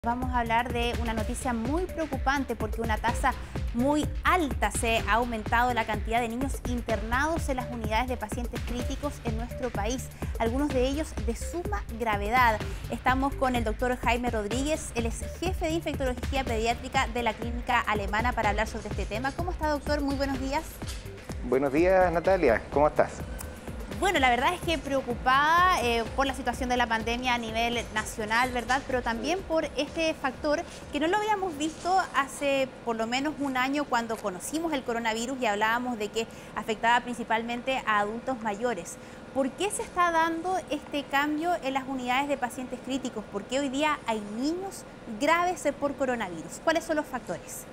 Vamos a hablar de una noticia muy preocupante porque una tasa muy alta se ha aumentado la cantidad de niños internados en las unidades de pacientes críticos en nuestro país, algunos de ellos de suma gravedad. Estamos con el doctor Jaime Rodríguez, él es jefe de infectología pediátrica de la Clínica Alemana para hablar sobre este tema. ¿Cómo está, doctor? Muy buenos días. Buenos días, Natalia. ¿Cómo estás? Bueno, la verdad es que preocupada por la situación de la pandemia a nivel nacional, ¿verdad? Pero también por este factor que no lo habíamos visto hace por lo menos un año cuando conocimos el coronavirus y hablábamos de que afectaba principalmente a adultos mayores. ¿Por qué se está dando este cambio en las unidades de pacientes críticos? ¿Por qué hoy día hay niños graves por coronavirus? ¿Cuáles son los factores?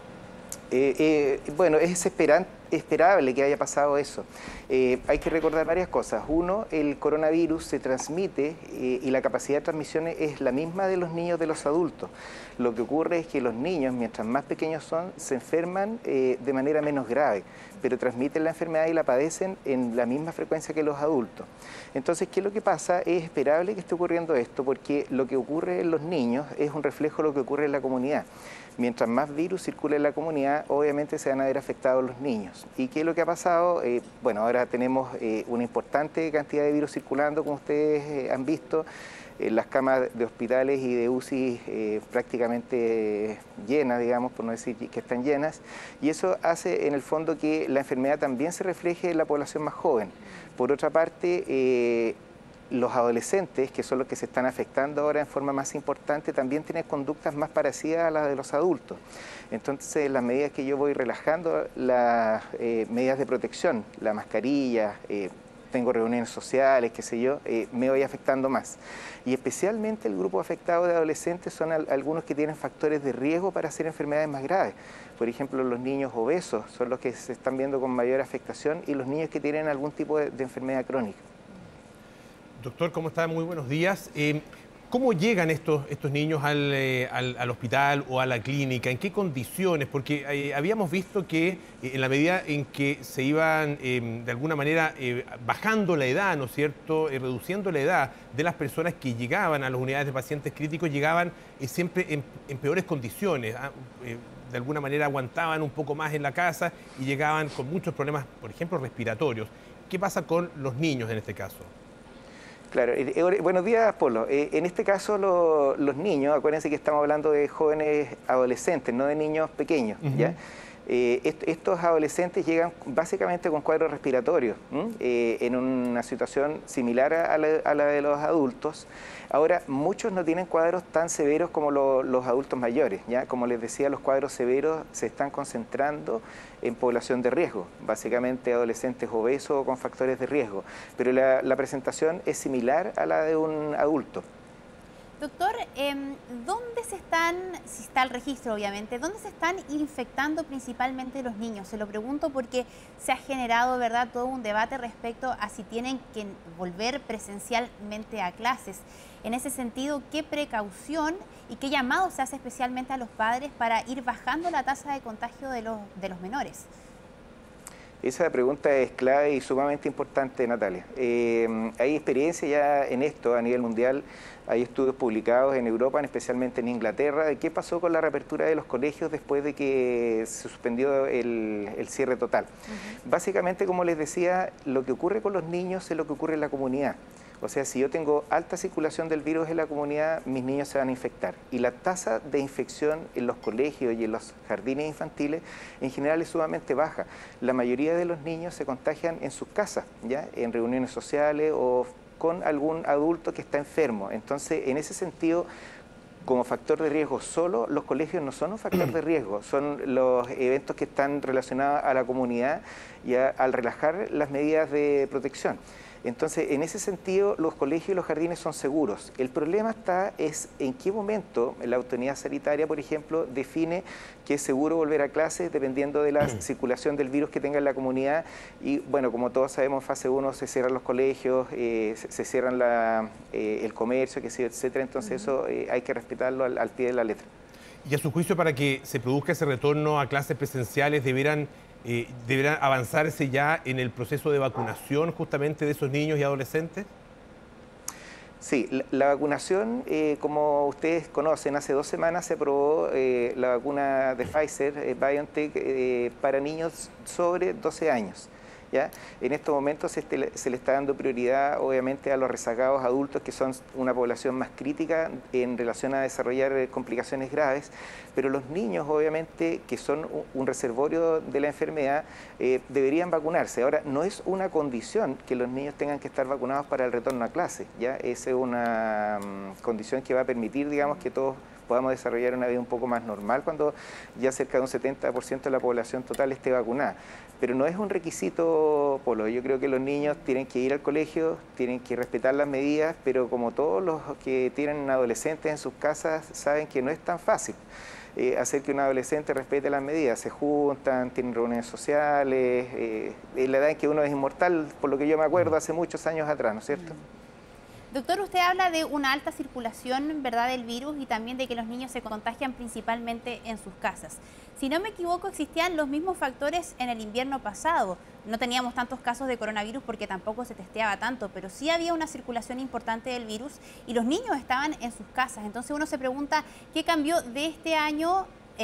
Bueno, es esperable que haya pasado eso. Hay que recordar varias cosas. Uno, el coronavirus se transmite y la capacidad de transmisión es la misma de los niños de los adultos. Lo que ocurre es que los niños, mientras más pequeños son, se enferman de manera menos grave, pero transmiten la enfermedad y la padecen en la misma frecuencia que los adultos. Entonces, ¿qué es lo que pasa? Es esperable que esté ocurriendo esto porque lo que ocurre en los niños es un reflejo de lo que ocurre en la comunidad. Mientras más virus circula en la comunidad, obviamente se van a ver afectados los niños. ¿Y qué es lo que ha pasado? Bueno, ahora tenemos una importante cantidad de virus circulando, como ustedes han visto. Las camas de hospitales y de UCI prácticamente llenas, digamos, por no decir que están llenas. Y eso hace, en el fondo, que la enfermedad también se refleje en la población más joven. Por otra parte, los adolescentes, que son los que se están afectando ahora en forma más importante, también tienen conductas más parecidas a las de los adultos. Entonces, las medidas que yo voy relajando, las medidas de protección, la mascarilla, tengo reuniones sociales, qué sé yo, me voy afectando más. Y especialmente el grupo afectado de adolescentes son algunos que tienen factores de riesgo para hacer enfermedades más graves. Por ejemplo, los niños obesos son los que se están viendo con mayor afectación y los niños que tienen algún tipo de enfermedad crónica. Doctor, ¿cómo está? Muy buenos días. ¿Cómo llegan estos niños al hospital o a la clínica? ¿En qué condiciones? Porque habíamos visto que en la medida en que se iban de alguna manera bajando la edad, ¿no es cierto?, reduciendo la edad de las personas que llegaban a las unidades de pacientes críticos, llegaban siempre en peores condiciones. De alguna manera aguantaban un poco más en la casa y llegaban con muchos problemas, por ejemplo, respiratorios. ¿Qué pasa con los niños en este caso? Claro, buenos días, Polo. En este caso, los niños, acuérdense que estamos hablando de jóvenes adolescentes, no de niños pequeños, ¿ya? Estos adolescentes llegan básicamente con cuadros respiratorios, en una situación similar a la de los adultos. Ahora, muchos no tienen cuadros tan severos como los adultos mayores, ¿ya? Como les decía, los cuadros severos se están concentrando en población de riesgo, básicamente adolescentes obesos o con factores de riesgo, pero la presentación es similar a la de un adulto. Doctor, ¿dónde se están, si está el registro obviamente, dónde se están infectando principalmente los niños? Se lo pregunto porque se ha generado, ¿verdad?, todo un debate respecto a si tienen que volver presencialmente a clases. En ese sentido, ¿qué precaución y qué llamado se hace especialmente a los padres para ir bajando la tasa de contagio de los menores? Esa pregunta es clave y sumamente importante, Natalia. Hay experiencia ya en esto a nivel mundial, hay estudios publicados en Europa, especialmente en Inglaterra, de qué pasó con la reapertura de los colegios después de que se suspendió el cierre total. Básicamente, como les decía, lo que ocurre con los niños es lo que ocurre en la comunidad. O sea, si yo tengo alta circulación del virus en la comunidad, mis niños se van a infectar. Y la tasa de infección en los colegios y en los jardines infantiles en general es sumamente baja. La mayoría de los niños se contagian en sus casas, ¿ya?, en reuniones sociales o con algún adulto que está enfermo. Entonces, en ese sentido, como factor de riesgo solo, los colegios no son un factor de riesgo, son los eventos que están relacionados a la comunidad y al relajar las medidas de protección. Entonces, en ese sentido, los colegios y los jardines son seguros. El problema es en qué momento la autoridad sanitaria, por ejemplo, define que es seguro volver a clases dependiendo de la circulación del virus que tenga en la comunidad. Y bueno, como todos sabemos, en fase 1 se cierran los colegios, se cierran el comercio, etcétera. Entonces, eso hay que respetarlo al pie de la letra. Y a su juicio, para que se produzca ese retorno a clases presenciales, deberán avanzarse ya en el proceso de vacunación justamente de esos niños y adolescentes. Sí, la vacunación, como ustedes conocen, hace 2 semanas se aprobó la vacuna de Pfizer, BioNTech, para niños sobre 12 años. ¿Ya? En estos momentos se le está dando prioridad, obviamente, a los rezagados adultos, que son una población más crítica en relación a desarrollar complicaciones graves, pero los niños, obviamente, que son un reservorio de la enfermedad, deberían vacunarse. Ahora, no es una condición que los niños tengan que estar vacunados para el retorno a clase, ¿ya? Esa es una condición que va a permitir, digamos, que todos podamos desarrollar una vida un poco más normal cuando ya cerca de un 70% de la población total esté vacunada. Pero no es un requisito, Polo. Yo creo que los niños tienen que ir al colegio, tienen que respetar las medidas, pero como todos los que tienen adolescentes en sus casas saben que no es tan fácil hacer que un adolescente respete las medidas. Se juntan, tienen reuniones sociales, en la edad en que uno es inmortal, por lo que yo me acuerdo, hace muchos años atrás, ¿no es cierto? Doctor, usted habla de una alta circulación, ¿verdad?, del virus y también de que los niños se contagian principalmente en sus casas. Si no me equivoco, existían los mismos factores en el invierno pasado. No teníamos tantos casos de coronavirus porque tampoco se testeaba tanto, pero sí había una circulación importante del virus y los niños estaban en sus casas. Entonces uno se pregunta, ¿qué cambió de este año,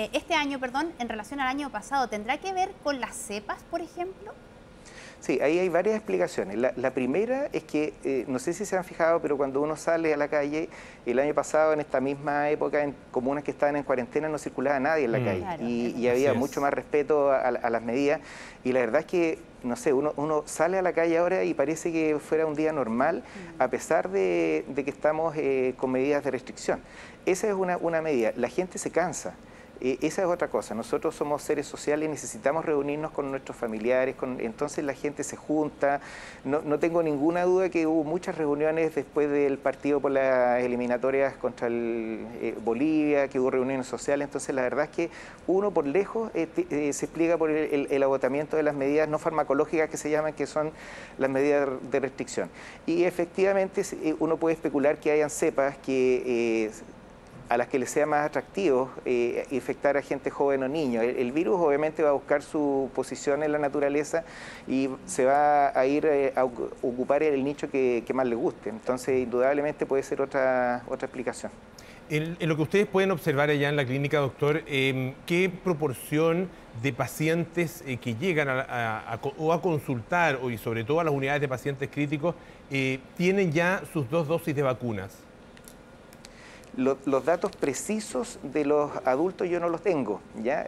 en relación al año pasado? ¿Tendrá que ver con las cepas, por ejemplo? Sí, ahí hay varias explicaciones. La primera es que, no sé si se han fijado, pero cuando uno sale a la calle, el año pasado, en esta misma época, en comunas que estaban en cuarentena, no circulaba nadie en la calle. Claro, y había mucho más respeto a las medidas. Y la verdad es que, no sé, uno sale a la calle ahora y parece que fuera un día normal, a pesar de que estamos con medidas de restricción. Esa es una medida. La gente se cansa. Esa es otra cosa. Nosotros somos seres sociales y necesitamos reunirnos con nuestros familiares, entonces la gente se junta. No tengo ninguna duda que hubo muchas reuniones después del partido por las eliminatorias contra Bolivia, que hubo reuniones sociales. Entonces la verdad es que uno por lejos se explica por el agotamiento de las medidas no farmacológicas que se llaman, que son las medidas de restricción. Y efectivamente uno puede especular que hayan cepas que a las que les sea más atractivo infectar a gente joven o niño. El virus obviamente va a buscar su posición en la naturaleza y se va a ir a ocupar el nicho que más le guste. Entonces, indudablemente puede ser otra explicación. En lo que ustedes pueden observar allá en la clínica, doctor, ¿qué proporción de pacientes que llegan a consultar, y sobre todo a las unidades de pacientes críticos, tienen ya sus 2 dosis de vacunas? Los datos precisos de los adultos yo no los tengo, ¿ya?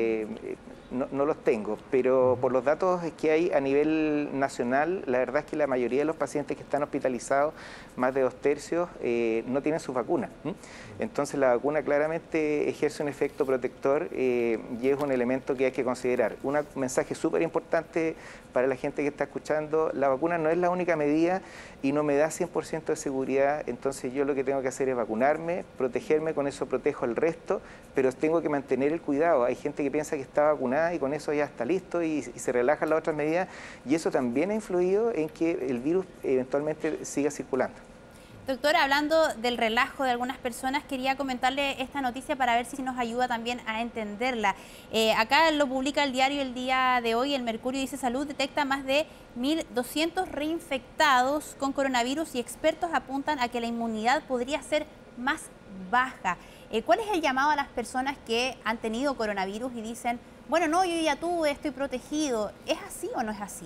No los tengo, pero por los datos que hay a nivel nacional, la verdad es que la mayoría de los pacientes que están hospitalizados, más de 2/3, no tienen sus vacunas. Entonces la vacuna claramente ejerce un efecto protector y es un elemento que hay que considerar. Un mensaje súper importante para la gente que está escuchando: la vacuna no es la única medida y no me da 100% de seguridad, entonces yo lo que tengo que hacer es vacunarme, protegerme, con eso protejo al resto, pero tengo que mantener el cuidado. Hay gente que piensa que está vacunada y con eso ya está listo y se relajan las otras medidas, y eso también ha influido en que el virus eventualmente siga circulando. Doctor, hablando del relajo de algunas personas, quería comentarle esta noticia para ver si nos ayuda también a entenderla. Acá lo publica el diario el día de hoy, el Mercurio, dice: Salud detecta más de 1.200 reinfectados con coronavirus y expertos apuntan a que la inmunidad podría ser más baja. ¿Cuál es el llamado a las personas que han tenido coronavirus y dicen, bueno, no, yo ya tuve, estoy protegido? ¿Es así o no es así?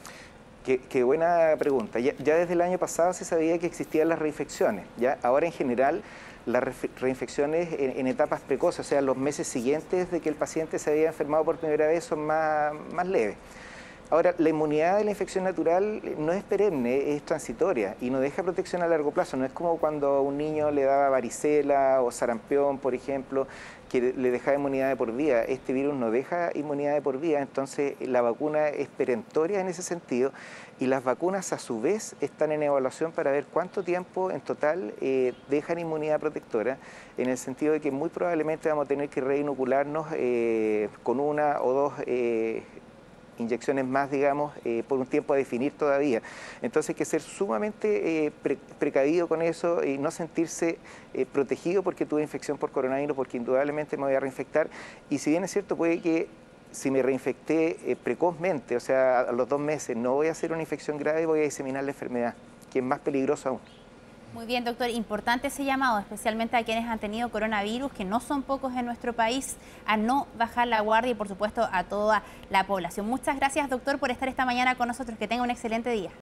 Qué buena pregunta. Ya desde el año pasado se sabía que existían las reinfecciones. ¿Ya? Ahora, en general, las reinfecciones en etapas precoces, o sea, los meses siguientes de que el paciente se había enfermado por primera vez, son más leves. Ahora, la inmunidad de la infección natural no es perenne, es transitoria y no deja protección a largo plazo. No es como cuando a un niño le daba varicela o sarampión, por ejemplo, que le dejaba inmunidad de por vida. Este virus no deja inmunidad de por vida, entonces la vacuna es perentoria en ese sentido, y las vacunas a su vez están en evaluación para ver cuánto tiempo en total dejan inmunidad protectora, en el sentido de que muy probablemente vamos a tener que reinocularnos con 1 o 2 inyecciones más, digamos, por un tiempo a definir todavía. Entonces hay que ser sumamente precavido con eso y no sentirse protegido porque tuve infección por coronavirus, porque indudablemente me voy a reinfectar. Y si bien es cierto, puede que si me reinfecté precozmente, o sea, a los 2 meses, no voy a hacer una infección grave y voy a diseminar la enfermedad, que es más peligroso aún. Muy bien, doctor. Importante ese llamado, especialmente a quienes han tenido coronavirus, que no son pocos en nuestro país, a no bajar la guardia y, por supuesto, a toda la población. Muchas gracias, doctor, por estar esta mañana con nosotros. Que tenga un excelente día.